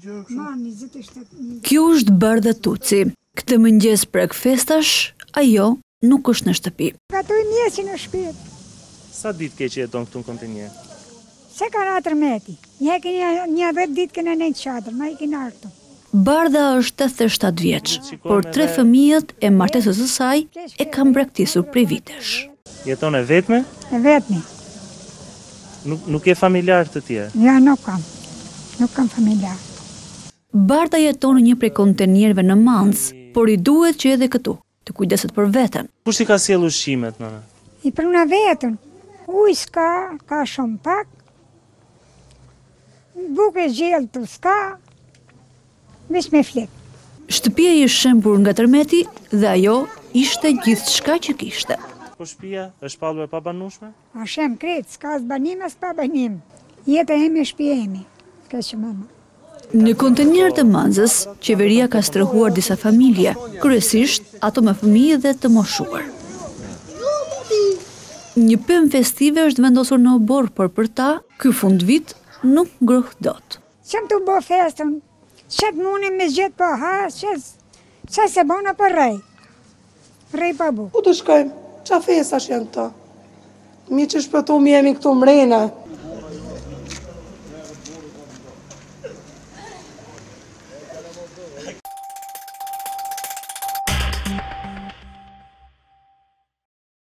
Kjo është Barda Tuci. Këtë mëngjes prek festash, ajo nuk është në shtëpi. Gatoj mjesin në shtëpi. Sa ditë ke që jeton këtu në kontinje? Se ka 14 një 10 ditë këna në qatër, ma i kina artu. Barda është 87 vjeç, por 3 fëmijët e martesës së saj e kanë braktisur prej vitesh. Jeton e vetme? E vetme. Nuk e familjar të tjerë? Ja, nuk kam. Nuk kam familjar. Barda jeton në një prej kontenierëve në Mans, por i duhet që edhe këtu të kujdeset për veten. Kush i ka sjellë ushqimet, nëna? I pruna vetën. Ujë s'ka, ka shumë pak. Bukë e gjellë të s'ka. Veç me flet. Shtëpia i shembur nga tërmeti dhe ajo ishte gjithçka që kishte. Po shtëpia është pallur e pabanueshme? A shem kretë, s'ka as banim as pa banim. Jeta eme shtëpia eme. Ka që mama. Në kontenierët e Manzës, qeveria ka strehuar disa familje, kryesisht ato me fëmijë dhe të moshuar. Një pemë festive është vendosur në Obor, por për ta, ky fundvit nuk ngroh dot. Qëm të bo festën, qëtë munim me gjithë po ha, që se bona për rej. Rej pa bu. Ku të shkojmë? Qa festash janë këta? Mi që shpëtu mi jemi këtu mrena.